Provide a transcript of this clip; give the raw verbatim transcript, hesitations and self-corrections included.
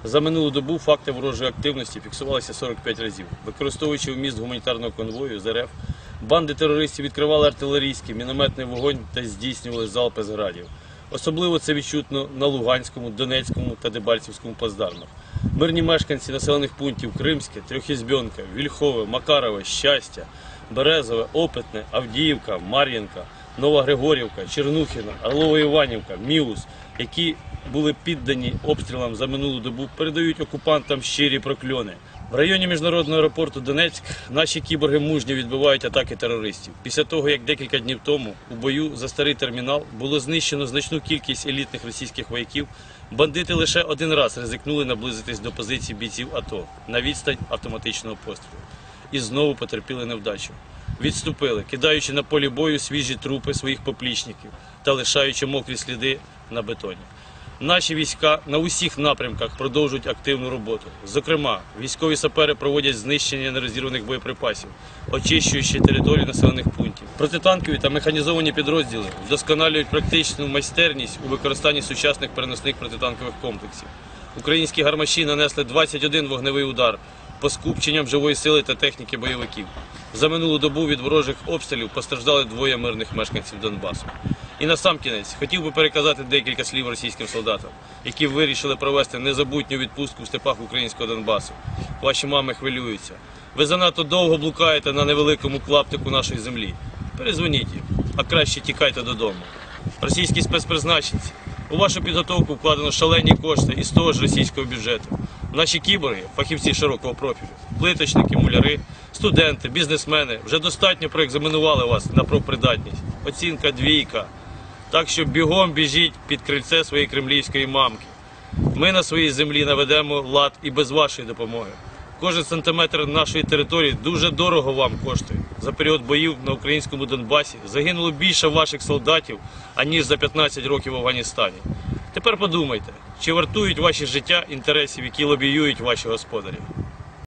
За минулу добу факти ворожої активності фіксувалися сорок п'ять разів. Використовуючи вміст гуманітарного конвою з РФ, банди терористів відкривали артилерійський, мінометний вогонь та здійснювали залпи з градів. Особливо це відчутно на Луганському, Донецькому та Дебальцівському плацдармах. Мирні мешканці населених пунктів Кримське, Трьохізбьонка, Вільхове, Макарове, Щастя, Березове, Опитне, Авдіївка, Мар'їнка, Нова Григорівка, Чернухіна, Орлово-Іванівка, Міус, які були піддані обстрілам за минулу добу, передають окупантам щирі прокльони. В районі міжнародного аеропорту Донецьк наші кіборги мужньо відбивають атаки терористів. Після того, як декілька днів тому у бою за старий термінал було знищено значну кількість елітних російських вояків, бандити лише один раз ризикнули наблизитись до позицій бійців АТО на відстань автоматичного пострілу. І знову потерпіли невдачу. Відступили, кидаючи на полі бою свіжі трупи своїх поплічників та лишаючи мокрі сліди на бетоні. Наші війська на усіх напрямках продовжують активну роботу. Зокрема, військові сапери проводять знищення нерозірваних боєприпасів, очищуючи територію населених пунктів. Протитанкові та механізовані підрозділи вдосконалюють практичну майстерність у використанні сучасних переносних протитанкових комплексів. Українські гармаші нанесли двадцять один вогневий удар по скупченням живої сили та техніки бойовиків. За минулу добу від ворожих обстрілів постраждали двоє мирних мешканців Донбасу. І насамкінець хотів би переказати декілька слів російським солдатам, які вирішили провести незабутню відпустку в степах українського Донбасу. Ваші мами хвилюються. Ви занадто довго блукаєте на невеликому клаптику нашої землі. Перезвоніть їм, а краще тікайте додому. Російські спецпризначенці, у вашу підготовку вкладено шалені кошти із того ж російського бюджету. Наші кіборги, фахівці широкого профілю, плиточники, муляри, студенти, бізнесмени вже достатньо проекзаменували вас на профпридатність. Оцінка двійка. Так що бігом біжіть під крильце своєї кремлівської мамки. Ми на своїй землі наведемо лад і без вашої допомоги. Кожен сантиметр нашої території дуже дорого вам коштує. За період боїв на українському Донбасі загинуло більше ваших солдатів, аніж за п'ятнадцять років в Афганістані. Тепер подумайте, чи вартують ваші життя інтересів, які лобіюють ваші господарі.